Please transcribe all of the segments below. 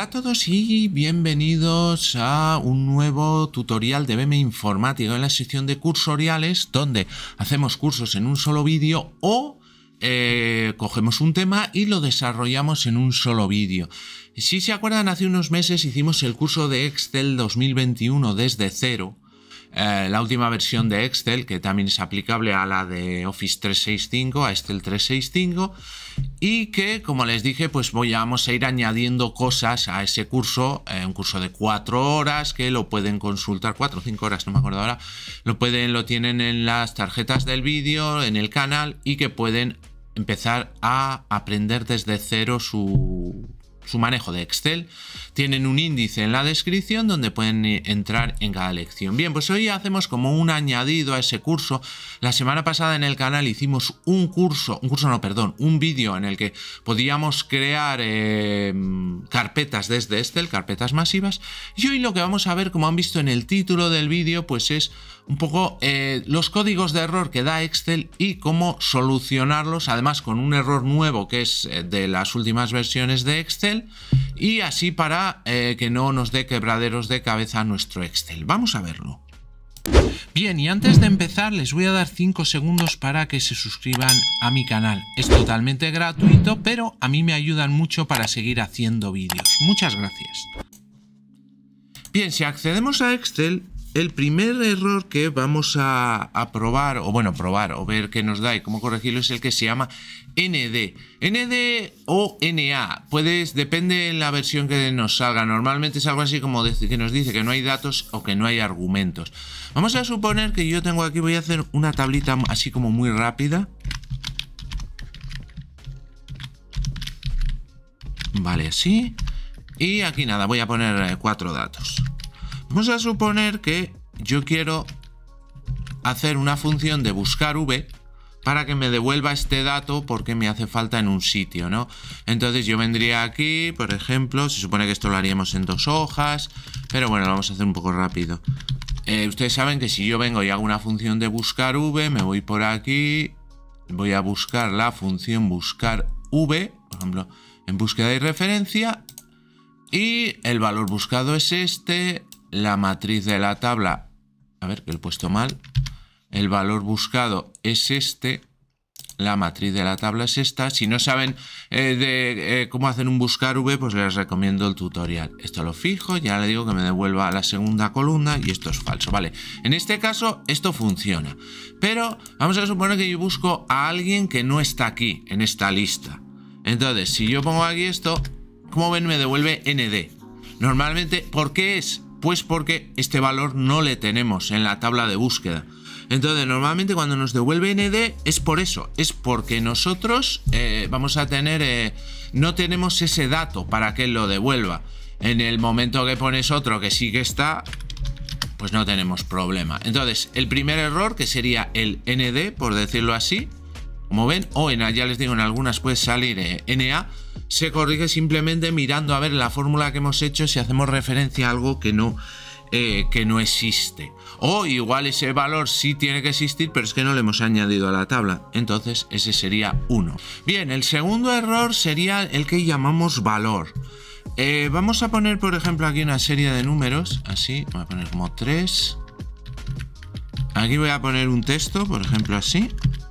a todos y bienvenidos a un nuevo tutorial de BM Informática en la sección de cursoriales, donde hacemos cursos en un solo vídeo o cogemos un tema y lo desarrollamos en un solo vídeo. Si se acuerdan, hace unos meses hicimos el curso de Excel 2021 desde cero. La última versión de Excel, que también es aplicable a la de Office 365, a Excel 365, y que, como les dije, pues vamos a ir añadiendo cosas a ese curso, un curso de 4 horas, que lo pueden consultar, 4 o 5 horas, no me acuerdo ahora, lo tienen en las tarjetas del vídeo, en el canal, y que pueden empezar a aprender desde cero su manejo de Excel. Tienen un índice en la descripción donde pueden entrar en cada lección. Bien, pues hoy hacemos como un añadido a ese curso. La semana pasada en el canal hicimos un vídeo en el que podíamos crear carpetas desde Excel, carpetas masivas. Y hoy lo que vamos a ver, como han visto en el título del vídeo, pues es un poco los códigos de error que da Excel y cómo solucionarlos, además con un error nuevo que es de las últimas versiones de Excel, y así para que no nos dé quebraderos de cabeza nuestro Excel. Vamos a verlo. Bien, y antes de empezar les voy a dar 5 segundos para que se suscriban a mi canal. Es totalmente gratuito, pero a mí me ayudan mucho para seguir haciendo vídeos. Muchas gracias. Bien, si accedemos a Excel, el primer error que vamos a probar, o ver qué nos da y cómo corregirlo, es el que se llama ND. ND o NA, depende de la versión que nos salga. Normalmente es algo así como que nos dice que no hay datos o que no hay argumentos. Vamos a suponer que yo tengo aquí, voy a hacer una tablita así como muy rápida. Vale, así. Y aquí nada, voy a poner 4 datos. Vamos a suponer que yo quiero hacer una función de buscar v para que me devuelva este dato porque me hace falta en un sitio, ¿no? Entonces yo vendría aquí, por ejemplo, se supone que esto lo haríamos en 2 hojas, pero bueno, lo vamos a hacer un poco rápido. Ustedes saben que si yo vengo y hago una función de buscar v, me voy por aquí, voy a buscar la función buscar v, por ejemplo, en búsqueda y referencia, y el valor buscado es este. La matriz de la tabla, a ver que lo he puesto mal, el valor buscado es este, la matriz de la tabla es esta. Si no saben cómo hacer un buscar v, pues les recomiendo el tutorial. Esto lo fijo, ya le digo que me devuelva a la segunda columna y esto es falso, ¿vale? En este caso esto funciona, pero vamos a suponer que yo busco a alguien que no está aquí en esta lista. Entonces, si yo pongo aquí esto, como ven, me devuelve ND. Normalmente, ¿por qué es? Pues porque este valor no le tenemos en la tabla de búsqueda. Entonces, normalmente cuando nos devuelve ND es por eso. Es porque nosotros vamos a tener... no tenemos ese dato para que él lo devuelva. En el momento que pones otro que sí que está, pues no tenemos problema. Entonces, el primer error, que sería el ND, por decirlo así, como ven, o ya les digo, en algunas puede salir NA, se corrige simplemente mirando a ver la fórmula que hemos hecho si hacemos referencia a algo que no existe. O igual ese valor sí tiene que existir, pero es que no le hemos añadido a la tabla. Entonces ese sería 1. Bien, el segundo error sería el que llamamos valor. Vamos a poner, por ejemplo, aquí una serie de números. Así, voy a poner como 3. Aquí voy a poner un texto, por ejemplo, así.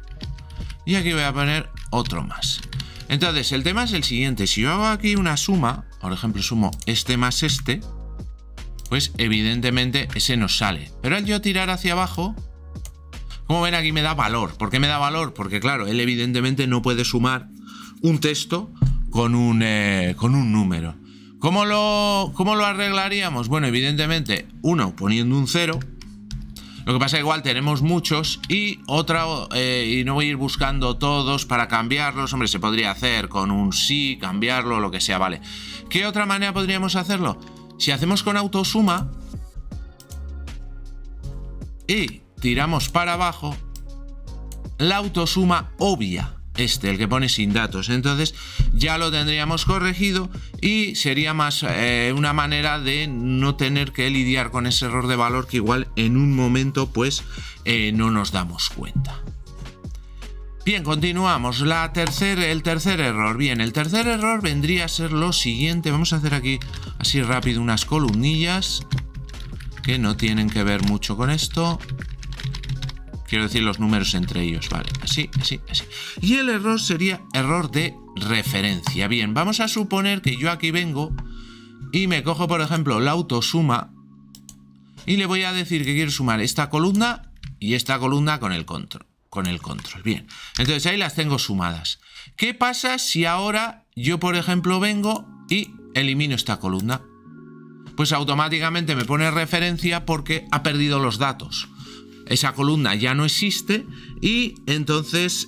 Y aquí voy a poner otro más. Entonces, el tema es el siguiente. Si yo hago aquí una suma, por ejemplo, sumo este más este, pues evidentemente ese nos sale. Pero al yo tirar hacia abajo, como ven, aquí me da valor. ¿Por qué me da valor? Porque claro, él evidentemente no puede sumar un texto con un número. ¿Cómo lo arreglaríamos? Bueno, evidentemente, uno poniendo un 0. Lo que pasa es que igual tenemos muchos y no voy a ir buscando todos para cambiarlos. Hombre, se podría hacer con un sí, cambiarlo, lo que sea, vale. ¿Qué otra manera podríamos hacerlo? Si hacemos con autosuma y tiramos para abajo, la autosuma obvia el que pone sin datos. Entonces ya lo tendríamos corregido y sería más una manera de no tener que lidiar con ese error de valor que igual en un momento pues no nos damos cuenta. Bien, continuamos. El tercer error. Bien, el tercer error vendría a ser lo siguiente. Vamos a hacer aquí así rápido unas columnillas que no tienen que ver mucho con esto. Quiero decir los números entre ellos, vale. Así, así, así. Y el error sería error de referencia. Bien, vamos a suponer que yo aquí vengo y me cojo, por ejemplo, la autosuma y le voy a decir que quiero sumar esta columna y esta columna con el control. Bien, entonces ahí las tengo sumadas. ¿Qué pasa si ahora yo, por ejemplo, vengo y elimino esta columna? Pues automáticamente me pone referencia porque ha perdido los datos. Esa columna ya no existe y entonces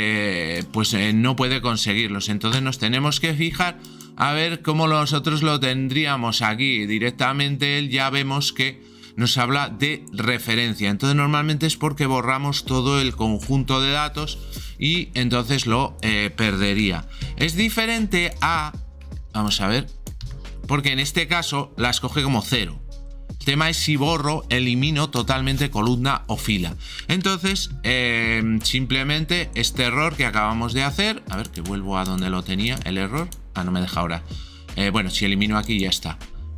no puede conseguirlos. Entonces nos tenemos que fijar a ver cómo nosotros lo tendríamos aquí. Directamente él ya vemos que nos habla de referencia. Entonces normalmente es porque borramos todo el conjunto de datos y entonces lo perdería. Es diferente a... Vamos a ver. Porque en este caso las coge como 0. El tema es si borro, elimino totalmente columna o fila. Entonces, simplemente este error que acabamos de hacer... A ver, que vuelvo a donde lo tenía, el error. Ah, no me deja ahora. Bueno, si elimino aquí ya está.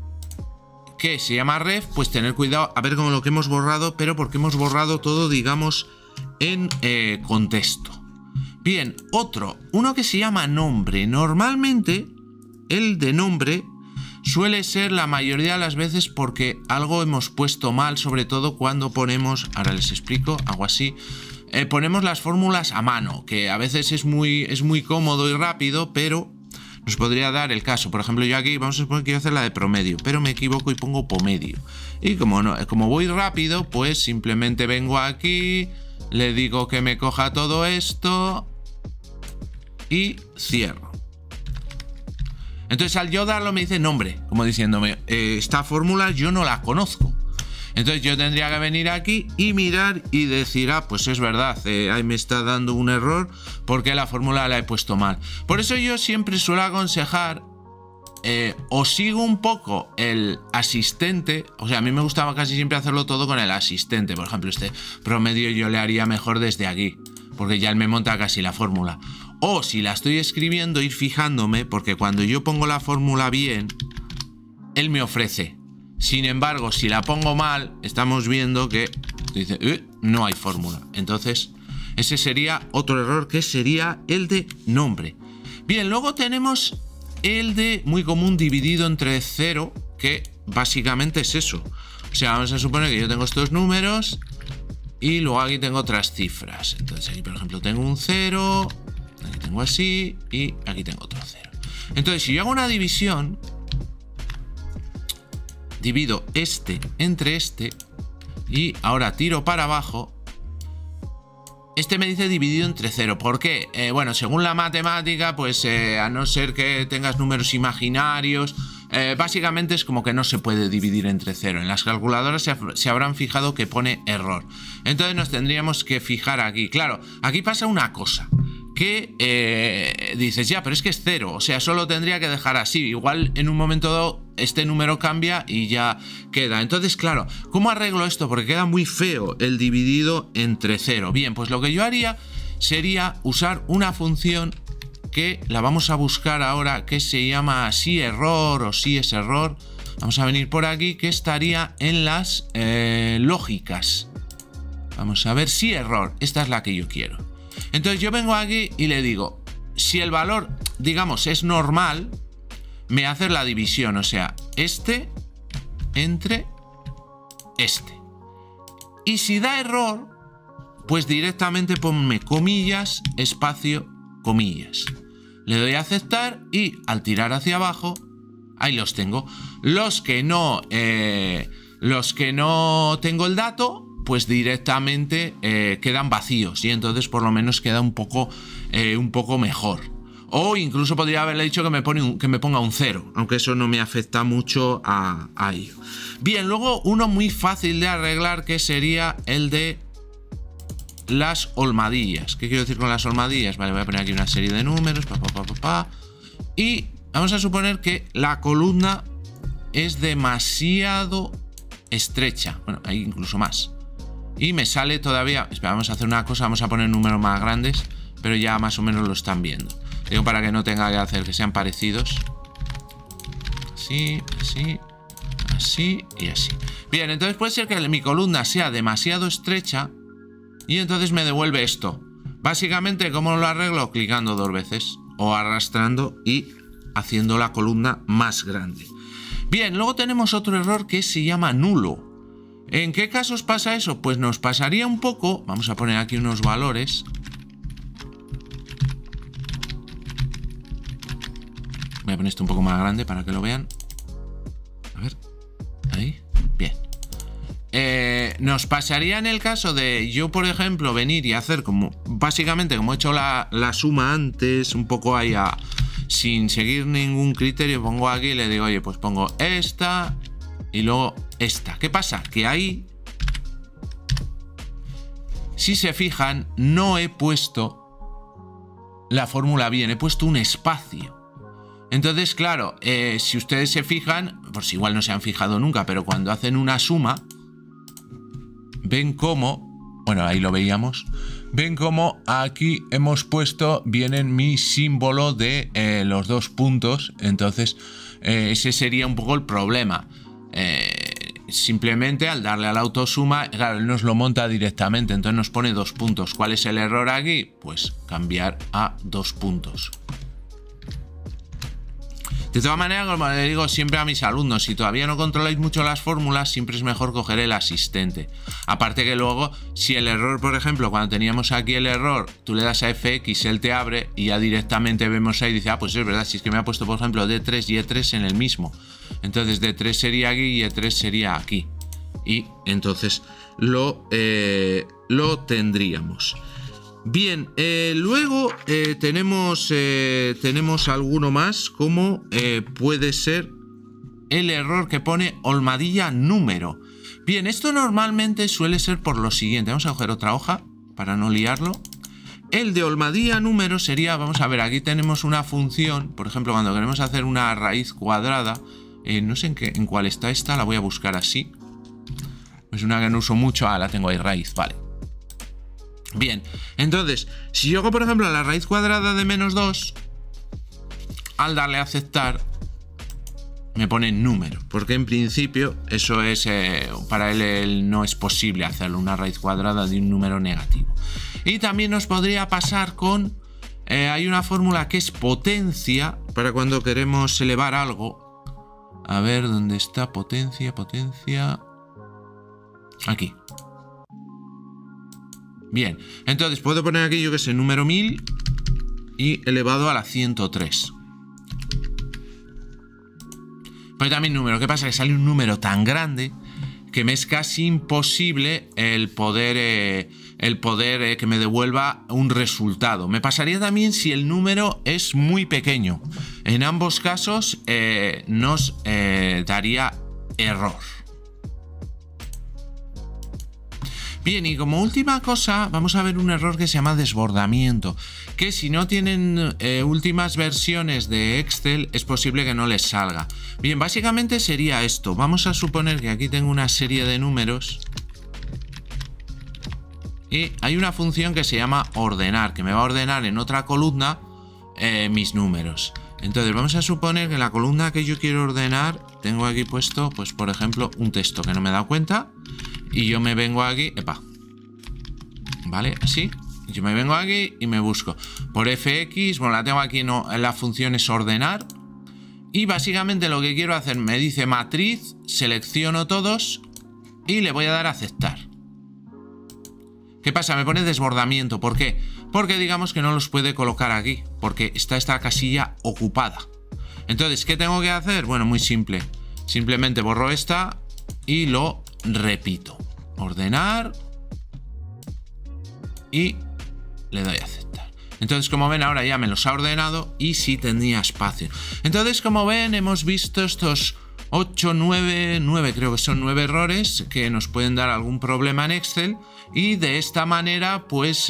Que se llama ref, pues tener cuidado a ver con lo que hemos borrado, pero porque hemos borrado todo, digamos, en contexto. Bien, uno que se llama nombre. Normalmente el de nombre suele ser la mayoría de las veces porque algo hemos puesto mal, sobre todo cuando ponemos, ahora les explico, hago así, ponemos las fórmulas a mano, que a veces es muy cómodo y rápido, pero nos podría dar el caso. Por ejemplo, yo aquí vamos a suponer que quiero hacer la de promedio, pero me equivoco y pongo pomedio. Y como voy rápido, pues simplemente vengo aquí, le digo que me coja todo esto y cierro. Entonces al yo darlo me dice nombre, como diciéndome, esta fórmula yo no la conozco. Entonces yo tendría que venir aquí y mirar y decir, ah, pues es verdad, ahí me está dando un error porque la fórmula la he puesto mal. Por eso yo siempre suelo aconsejar, o sigo un poco el asistente, o sea, a mí me gustaba casi siempre hacerlo todo con el asistente. Por ejemplo, este promedio yo le haría mejor desde aquí, porque ya él me monta casi la fórmula. O si la estoy escribiendo, ir fijándome, porque cuando yo pongo la fórmula bien, él me ofrece. Sin embargo, si la pongo mal, estamos viendo que dice, no hay fórmula. Entonces, ese sería otro error, que sería el de nombre. Bien, luego tenemos el de muy común dividido entre 0, que básicamente es eso. O sea, vamos a suponer que yo tengo estos números y luego aquí tengo otras cifras. Entonces aquí, por ejemplo, tengo un 0, aquí tengo así y aquí tengo otro 0. Entonces, si yo hago una división, divido este entre este y ahora tiro para abajo, este me dice dividido entre 0. ¿Por qué? Bueno, según la matemática, pues a no ser que tengas números imaginarios, básicamente es como que no se puede dividir entre 0. En las calculadoras se habrán fijado que pone error. Entonces nos tendríamos que fijar aquí. Claro, aquí pasa una cosa. Que dices, ya, pero es que es 0, o sea, solo tendría que dejar así. Igual en un momento dado este número cambia y ya queda. Entonces, claro, ¿cómo arreglo esto? Porque queda muy feo el dividido entre 0. Bien, pues lo que yo haría sería usar una función que la vamos a buscar ahora, que se llama si error o si es error. Vamos a venir por aquí, que estaría en las lógicas. Vamos a ver si error, esta es la que yo quiero. Entonces yo vengo aquí y le digo, si el valor, digamos, es normal, me hace la división, o sea, este entre este. Y si da error, pues directamente ponme comillas, espacio, comillas. Le doy a aceptar y al tirar hacia abajo, ahí los tengo. Los que no tengo el dato, pues directamente quedan vacíos y entonces por lo menos queda un poco mejor. O incluso podría haberle dicho que me ponga un 0, aunque eso no me afecta mucho a ello. Bien, luego uno muy fácil de arreglar, que sería el de las olmadillas. ¿Qué quiero decir con las olmadillas? Vale, voy a poner aquí una serie de números, y vamos a suponer que la columna es demasiado estrecha. Bueno, hay incluso más. Y me sale todavía... Espera, vamos a hacer una cosa, vamos a poner números más grandes pero ya más o menos lo están viendo. Digo para que no tenga que hacer que sean parecidos. Así, así, así y así. Bien, entonces puede ser que mi columna sea demasiado estrecha y entonces me devuelve esto. Básicamente, ¿cómo lo arreglo? Clicando 2 veces o arrastrando y haciendo la columna más grande. Bien, luego tenemos otro error que se llama nulo. ¿En qué casos pasa eso? Pues nos pasaría un poco... Vamos a poner aquí unos valores. Voy a poner esto un poco más grande para que lo vean. A ver, ahí, bien. Nos pasaría en el caso de yo, por ejemplo, venir y hacer como... Básicamente, como he hecho la suma antes, un poco ahí sin seguir ningún criterio, pongo aquí y le digo, oye, pues pongo esta y luego esta. ¿Qué pasa? Que ahí, si se fijan, no he puesto la fórmula bien, he puesto un espacio. Entonces, claro, si ustedes se fijan, pues igual no se han fijado nunca, pero cuando hacen una suma, ven cómo, bueno, ahí lo veíamos, ven cómo aquí hemos puesto bien en mi símbolo de los 2 puntos. Entonces, ese sería un poco el problema. Simplemente al darle a la autosuma, claro, él nos lo monta directamente, entonces nos pone 2 puntos. ¿Cuál es el error aquí? Pues cambiar a 2 puntos. De todas maneras, como le digo siempre a mis alumnos, si todavía no controláis mucho las fórmulas, siempre es mejor coger el asistente. Aparte que luego, si el error, por ejemplo, cuando teníamos aquí el error, tú le das a FX, él te abre y ya directamente vemos ahí y dice, ah, pues es verdad, si es que me ha puesto, por ejemplo, D3 y E3 en el mismo. Entonces D3 sería aquí y E3 sería aquí. Y entonces lo tendríamos. Bien, luego tenemos alguno más, como puede ser el error que pone Olmadilla número. Bien, esto normalmente suele ser por lo siguiente. Vamos a coger otra hoja para no liarlo. El de Olmadilla número sería, vamos a ver, aquí tenemos una función, por ejemplo, cuando queremos hacer una raíz cuadrada, no sé en cuál está esta, la voy a buscar así. Es una que no uso mucho, la tengo ahí, raíz, vale. Bien, entonces, si yo hago, por ejemplo, la raíz cuadrada de -2, al darle a aceptar, me pone número, porque en principio eso es, para él no es posible hacerlo, una raíz cuadrada de un número negativo. Y también nos podría pasar con, hay una fórmula que es potencia, para cuando queremos elevar algo. A ver, ¿dónde está potencia? Potencia... Aquí. Bien, entonces puedo poner aquí, yo que sé, número 1000 y elevado a la 103. Pero también número, ¿qué pasa? Que sale un número tan grande que me es casi imposible el poder que me devuelva un resultado. Me pasaría también si el número es muy pequeño. En ambos casos nos daría error. Bien, y como última cosa vamos a ver un error que se llama desbordamiento, que si no tienen últimas versiones de Excel es posible que no les salga. Bien, básicamente sería esto. Vamos a suponer que aquí tengo una serie de números y hay una función que se llama ordenar, que me va a ordenar en otra columna mis números. Entonces vamos a suponer que en la columna que yo quiero ordenar tengo aquí puesto, pues por ejemplo, un texto que no me he dado cuenta. Y yo me vengo aquí, epa, ¿vale? Así, yo me vengo aquí y me busco por FX, bueno, la tengo aquí, no, la función es ordenar. Y básicamente lo que quiero hacer, me dice matriz, selecciono todos y le voy a dar a aceptar. ¿Qué pasa? Me pone desbordamiento, ¿por qué? Porque digamos que no los puede colocar aquí, porque está esta casilla ocupada. Entonces, ¿qué tengo que hacer? Bueno, muy simple, simplemente borro esta y lo repito, ordenar y le doy a aceptar. Entonces, como ven, ahora ya me los ha ordenado y sí tenía espacio. Entonces, como ven, hemos visto estos 8, 9, creo que son 9 errores que nos pueden dar algún problema en Excel, y de esta manera pues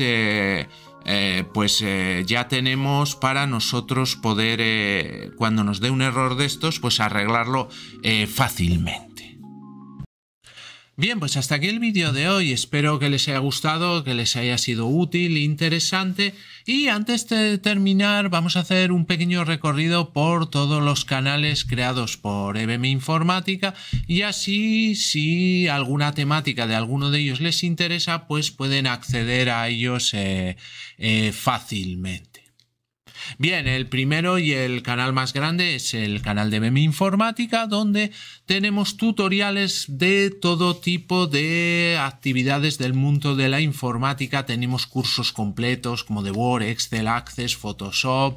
ya tenemos para nosotros poder, cuando nos dé un error de estos, pues arreglarlo fácilmente. Bien, pues hasta aquí el vídeo de hoy. Espero que les haya gustado, que les haya sido útil, interesante. Y antes de terminar, vamos a hacer un pequeño recorrido por todos los canales creados por EBM Informática. Y así, si alguna temática de alguno de ellos les interesa, pues pueden acceder a ellos fácilmente. Bien, el primero y el canal más grande es el canal de EBM Informática, donde tenemos tutoriales de todo tipo de actividades del mundo de la informática. Tenemos cursos completos como de Word, Excel, Access, Photoshop,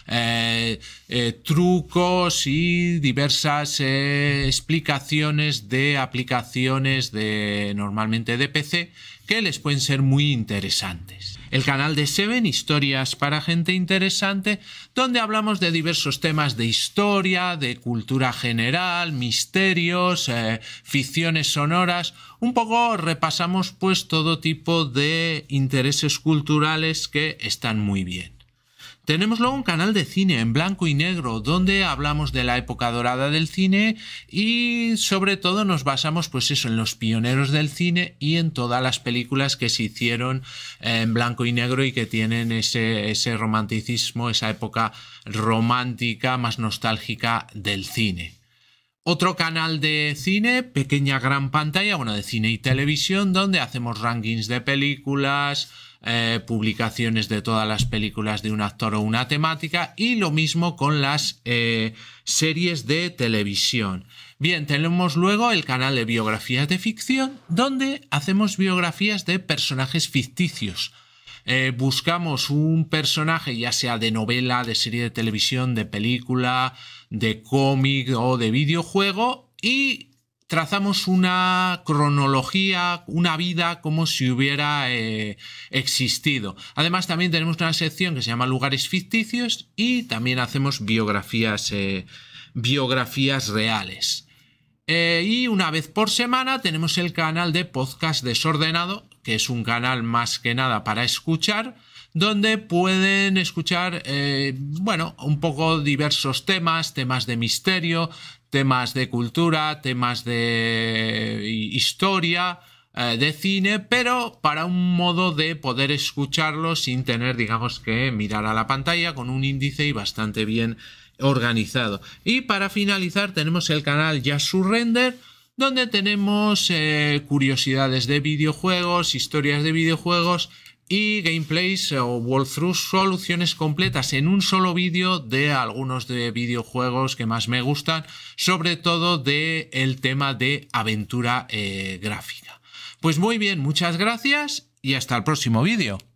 trucos y diversas explicaciones de aplicaciones normalmente de PC que les pueden ser muy interesantes. El canal de Seven, historias para gente interesante, donde hablamos de diversos temas de historia, de cultura general, misterios, ficciones sonoras. Un poco repasamos pues todo tipo de intereses culturales que están muy bien. Tenemos luego un canal de cine en blanco y negro, donde hablamos de la época dorada del cine y sobre todo nos basamos pues eso, en los pioneros del cine y en todas las películas que se hicieron en blanco y negro y que tienen ese romanticismo, esa época romántica más nostálgica del cine. Otro canal de cine, pequeña gran pantalla, bueno, de cine y televisión, donde hacemos rankings de películas, publicaciones de todas las películas de un actor o una temática, y lo mismo con las series de televisión. Bien, tenemos luego el canal de biografías de ficción, donde hacemos biografías de personajes ficticios. Buscamos un personaje, ya sea de novela, de serie de televisión, de película, de cómic o de videojuego, y trazamos una cronología, una vida como si hubiera existido. Además, también tenemos una sección que se llama Lugares Ficticios y también hacemos biografías reales. Y una vez por semana tenemos el canal de Podcast Desordenado, que es un canal más que nada para escuchar, donde pueden escuchar, bueno, un poco diversos temas de misterio, temas de cultura, temas de historia, de cine, pero para un modo de poder escucharlo sin tener, digamos, que mirar a la pantalla, con un índice y bastante bien organizado. Y para finalizar tenemos el canal Just Surrender, donde tenemos curiosidades de videojuegos, historias de videojuegos y gameplays o walkthroughs, soluciones completas en un solo vídeo de algunos de videojuegos que más me gustan, sobre todo del tema de aventura gráfica. Pues muy bien, muchas gracias y hasta el próximo vídeo.